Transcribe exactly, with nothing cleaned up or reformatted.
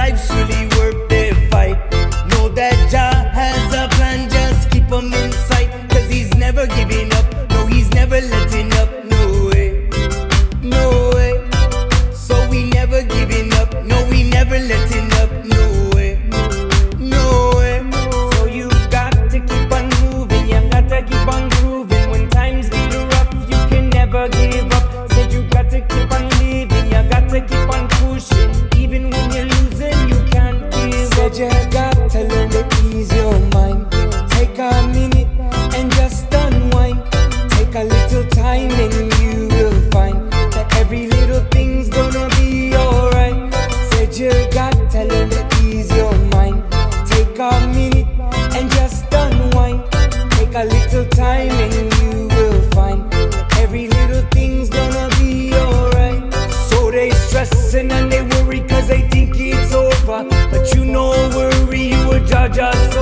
life's really worth their fight. Know that Jah has a plan, just keep him in sight. Cause he's never giving up, no he's never letting up. No way, no way. So we never giving up, no we never letting up. No way, no way. So you got to keep on moving, you got to keep on grooving. When times get rough, you can never give up. Said you got to keep on living, you got to keep on pushing. Even when you're losing, you can't give up. Said you got to learn to ease your mind. Take a minute and just unwind. Take a little time and you will find that every little thing's gonna be alright. Said you got to learn to ease your mind. Take a minute and just unwind. Take a little time and you will find that every little thing's gonna be alright. So they stressing and they worry cause they think it's over, but you know worry, you a judge us